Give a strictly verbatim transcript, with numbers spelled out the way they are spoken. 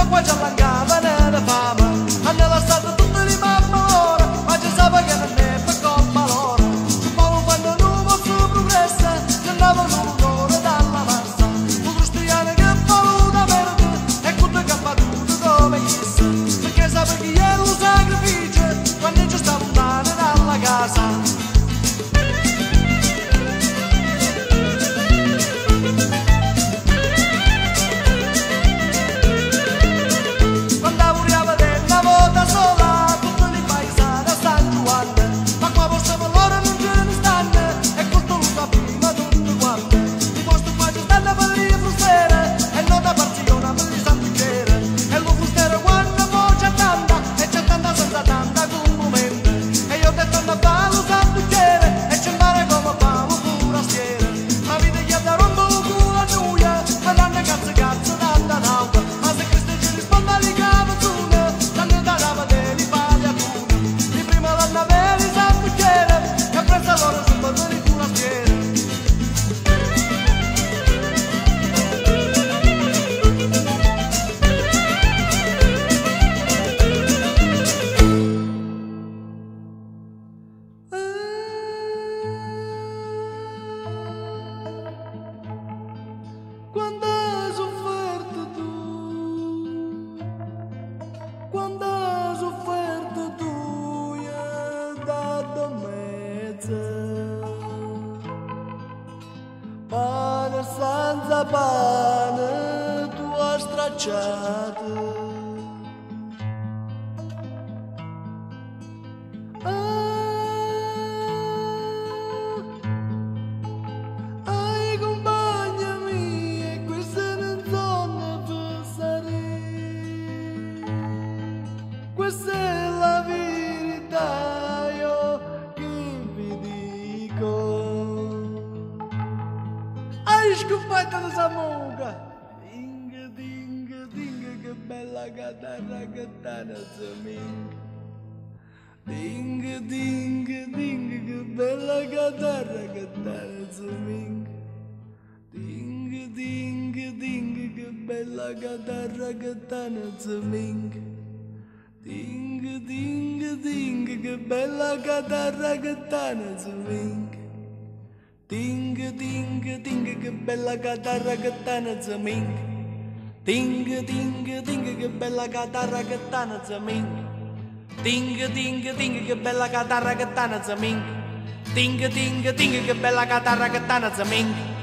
ma qua c'è l'ancava nella fama, hanno lasciato tutte le mamma ora, ma ci sa che non è per colpa loro. Ma quando non posso progressa, ci andava l'ora dalla massa, un cristiano che paluta verde, e tutto che fa tutto come chissà, perché sa che è lo sacrificio, quando ci sta lontano dalla casa. Quando hai sofferto tu, quando hai sofferto tu, gli hai dato mezzo, pane senza pane tu hai stracciato. Questa è la verità, io che vi dico. Hai scoperto la samuca? Ding, ding, ding, che bella chitarra che tana zaminga. Ding, ding, ding, che bella chitarra che tana zaminga. Ding, ding, ding, che bella chitarra che tana zaminga. Ding, ding, ding, che bella chitarra che tana zwing. Ding, ding, ding, che bella chitarra che tana zwing. Ding, ding, ding, che bella chitarra che tana zwing. Ding, ding, ding, che bella chitarra che tana zwing. Ding, ding, ding, che bella chitarra che tana zwing.